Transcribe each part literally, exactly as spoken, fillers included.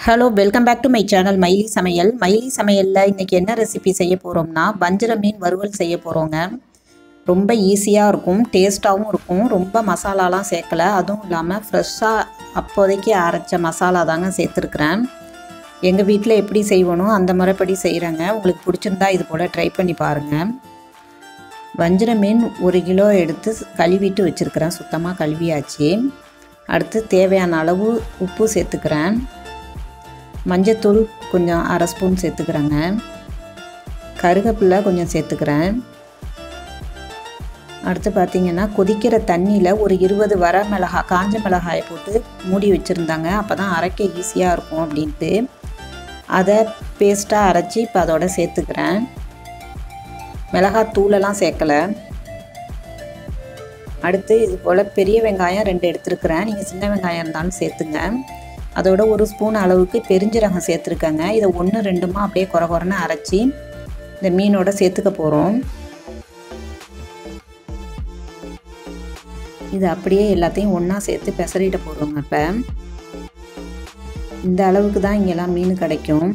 Hello welcome back to my channel Maili Samayal. Maili சமையலில் இன்றைக்கி என்ன ரெசிபி செய்ய போகிறோம்னா வஞ்சர மீன் வறுவல் செய்ய போகிறோங்க. ரொம்ப ஈஸியாக இருக்கும், டேஸ்ட்டாகவும் இருக்கும். ரொம்ப மசாலாலாம் சேர்க்கலை, அதுவும் இல்லாமல் ஃப்ரெஷ்ஷாக அப்போதைக்கு அரைச்ச மசாலா தாங்க சேர்த்துருக்குறேன். எங்கள் வீட்டில் எப்படி செய்வோனோ அந்த முறைப்படி செய்கிறேங்க. உங்களுக்கு பிடிச்சிருந்தா இது போல் ட்ரை பண்ணி பாருங்கள். வஞ்சர மீன் ஒரு கிலோ எடுத்து கழுவிட்டு வச்சுருக்கிறேன், சுத்தமாக கழுவியாச்சு. அடுத்து தேவையான அளவு உப்பு சேர்த்துக்கிறேன். மஞ்சத்தூள் கொஞ்சம் அரை ஸ்பூன் சேர்த்துக்கிறேங்க. கருவேப்பிலை கொஞ்சம் சேர்த்துக்கிறேன். அடுத்து பார்த்திங்கன்னா கொதிக்கிற தண்ணியில் ஒரு இருபது வர மிளகாய் காஞ்ச மிளகாயை போட்டு மூடி வச்சுருந்தாங்க. அப்போ தான் அரைக்க ஈஸியாக இருக்கும் அப்படின்ட்டு அதை பேஸ்ட்டாக அரைச்சி இப்போ அதோட சேர்த்துக்கிறேன். மிளகாய் தூளெல்லாம் சேர்க்கலை. அடுத்து இது போல் பெரிய வெங்காயம் ரெண்டு எடுத்துருக்கிறேன். நீங்கள் சின்ன வெங்காயம் இருந்தாலும் சேர்த்துங்க. அதோட ஒரு ஸ்பூன் அளவுக்கு பெருஞ்சீரகம் சேர்த்துருக்கேங்க. இதை ஒன்று ரெண்டுமா அப்படியே குறை குறைன்னு அரைச்சி இந்த மீனோட சேர்த்துக்க போகிறோம். இது அப்படியே எல்லாத்தையும் ஒன்றா சேர்த்து பெசரிட்ட போடுறோங்க. இப்போ இந்த அளவுக்கு தான் இங்கெல்லாம் மீன் கிடைக்கும்.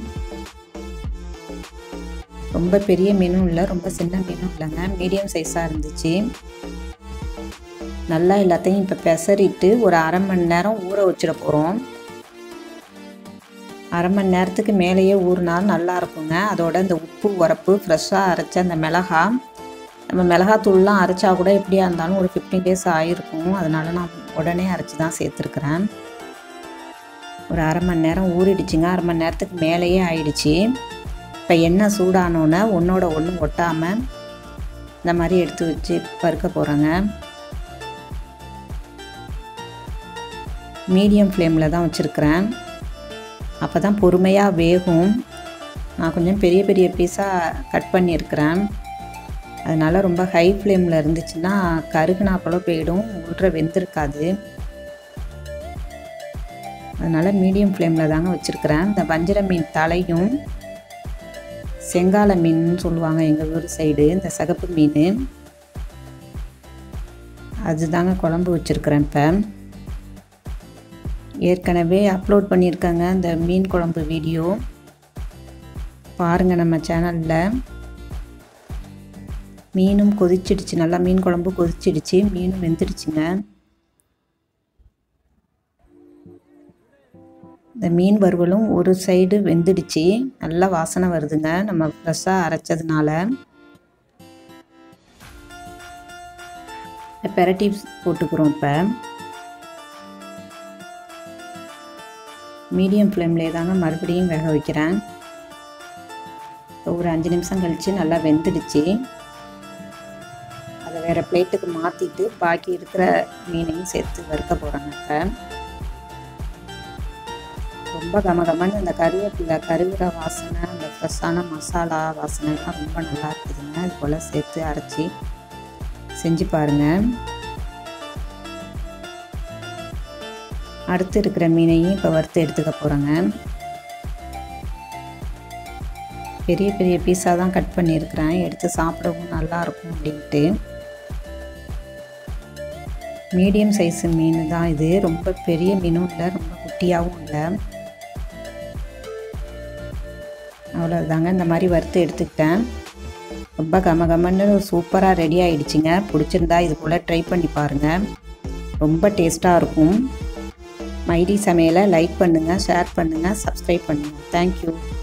ரொம்ப பெரிய மீனும் இல்லை, ரொம்ப சின்ன மீனும் இல்லைங்க, மீடியம் சைஸாக இருந்துச்சு. நல்லா எல்லாத்தையும் இப்போ பெசரிட்டு ஒரு அரை மணி நேரம் ஊற வச்சிட போகிறோம். அரை மணி நேரத்துக்கு மேலேயே ஊறினாலும் நல்லா இருக்குங்க. அதோட இந்த உப்பு உரப்பு ஃப்ரெஷ்ஷாக அரைச்ச அந்த மிளகாய், நம்ம மிளகாத்தூள்லாம் அரைச்சா கூட எப்படியா இருந்தாலும் ஒரு ஃபிஃப்டீன் டேஸ் ஆகிருக்கும். அதனால நான் உடனே அரைச்சி தான் சேர்த்துருக்குறேன். ஒரு அரை மணி நேரம் ஊறிடுச்சுங்க. அரை மணி நேரத்துக்கு மேலேயே ஆயிடுச்சு. இப்போ எண்ணெய் சூடானோன்னே ஒன்றோட ஒன்று ஒட்டாமல் இந்த மாதிரி எடுத்து வச்சு வறுக்க போகிறேங்க. மீடியம் ஃப்ளேமில் தான் வச்சுருக்கிறேன், அப்போ தான் பொறுமையாக வேகும். நான் கொஞ்சம் பெரிய பெரிய பீஸாக கட் பண்ணியிருக்கிறேன். அதனால் ரொம்ப ஹை ஃப்ளேமில் இருந்துச்சுன்னா கருகுனா போல போயிடும், உள்ள வெந்திருக்காது. அதனால் மீடியம் ஃப்ளேமில் தாங்க வச்சுருக்கிறேன். இந்த வஞ்சர மீன் தலையும் செங்கால மீன் சொல்லுவாங்க எங்கள் ஊர் சைடு, இந்த சகப்பு மீன், அதுதாங்க குழம்பு வச்சுருக்கிறேன். இப்போ ஏற்கனவே அப்லோட் பண்ணியிருக்காங்க இந்த மீன் குழம்பு வீடியோ, பாருங்கள் நம்ம சேனலில். மீனும் கொதிச்சிடுச்சு, நல்லா மீன் குழம்பு கொதிச்சிடுச்சு, மீனும் வெந்துடுச்சுங்க. இந்த மீன் வறுவலும் ஒரு சைடு வெந்துடுச்சு, நல்லா வாசனை வருதுங்க நம்ம ஃப்ரெஷ்ஷாக அரைச்சதுனால. பெரட்டி போட்டுக்கிறோம். இப்போ மீடியம் ஃப்ளேம்லேயே தாங்க மறுபடியும் வேக வைக்கிறேன். ஒரு அஞ்சு நிமிஷம் கழித்து நல்லா வெந்துடுச்சு. அதை வேறு பிளேட்டுக்கு மாற்றிட்டு பாக்கி இருக்கிற மீனையும் சேர்த்து வறுக்க போகிறாங்க. இப்போ ரொம்ப கமகமன்னு இந்த கருவேப்பிலை கருகிற வாசனை, அந்த ஃப்ரெஷ்ஷான மசாலா வாசனைலாம் ரொம்ப நல்லா இருக்குதுங்க. இது போல் சேர்த்து அரைச்சி செஞ்சு பாருங்கள். அடுத்து இருக்கிற மீனையும் இப்போ வறுத்து எடுத்துக்க போகிறேங்க. பெரிய பெரிய பீஸாக தான் கட் பண்ணியிருக்கிறேன், எடுத்து சாப்பிடவும் நல்லாயிருக்கும் அப்படின்ட்டு. மீடியம் சைஸு மீன் தான் இது, ரொம்ப பெரிய மீனும் இல்லை, ரொம்ப குட்டியாகவும் இல்லை. அவ்வளோதாங்க, இந்த மாதிரி வறுத்து எடுத்துக்கிட்டேன். ரொம்ப கம கமன்னு சூப்பராக ரெடி ஆகிடுச்சிங்க. பிடிச்சிருந்தா இது போல் ட்ரை பண்ணி பாருங்கள், ரொம்ப டேஸ்ட்டாக இருக்கும். மைலி சமையலை லைக் பண்ணுங்கள், ஷேர் பண்ணுங்கள், சப்ஸ்கிரைப் பண்ணுங்கள். தேங்க்யூ.